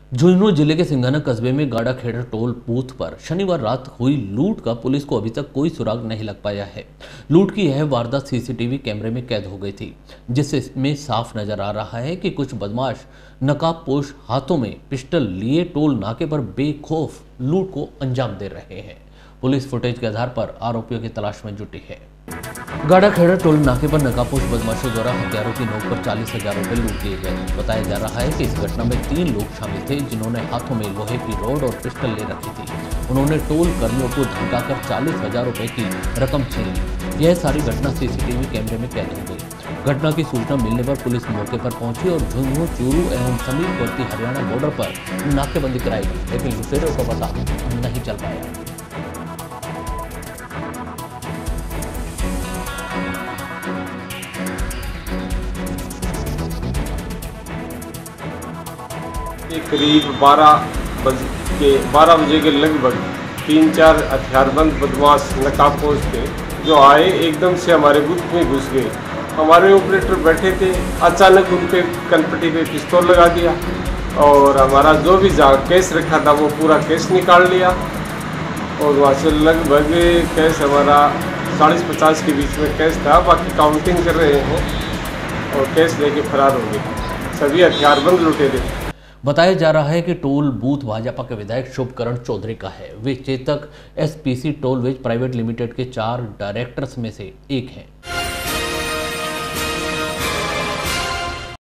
झुंझुनू जिले के सिंघाना कस्बे में गाड़ाखेड़ा टोल बूथ पर शनिवार रात हुई लूट का पुलिस को अभी तक कोई सुराग नहीं लग पाया है। लूट की यह वारदात सीसीटीवी कैमरे में कैद हो गई थी, जिसमें साफ नजर आ रहा है कि कुछ बदमाश नकाबपोश हाथों में पिस्टल लिए टोल नाके पर बेखौफ लूट को अंजाम दे रहे हैं। पुलिस फुटेज के आधार पर आरोपियों की तलाश में जुटी है। गाड़ाखेड़ा टोल नाके पर नकाबपोश बदमाशों द्वारा हथियारों की नोक पर 40,000 रुपए लूट लिए गए। बताया जा रहा है कि इस घटना में 3 लोग शामिल थे, जिन्होंने हाथों में लोहे की रॉड और पिस्टल ले रखी थी। उन्होंने टोल कर्मियों को धमकाकर 40,000 रुपए की रकम छीन ली। यह सारी घटना सीसीटीवी कैमरे में कैद हो गई। घटना की सूचना मिलने पर पुलिस मौके पर पहुंची और झुंझुनू, चूरू एवं समीपवर्ती हरियाणा बॉर्डर पर नाकेबंदी कराई गई, लेकिन लुटेरों का पता नहीं चल पाया। करीब 12 बजे के लगभग 3-4 हथियारबंद बदमाश नकाबपोश थे जो आए, एकदम से हमारे बूथ में घुस गए। हमारे ऑपरेटर बैठे थे, अचानक उन पे कनपट्टी पे पिस्तौल लगा दिया और हमारा जो भी कैश रखा था वो पूरा कैश निकाल लिया और वहाँ से लगभग कैश हमारा 40-50 के बीच में कैश था। बाकी काउंटिंग कर रहे हैं और कैश लेके फरार हो गए। सभी हथियारबंद लुटे थे। बताया जा रहा है कि टोल बूथ भाजपा के विधायक शुभकरण चौधरी का है। वे Chetak SPC tollways private limited के 4 डायरेक्टर्स में से एक हैं।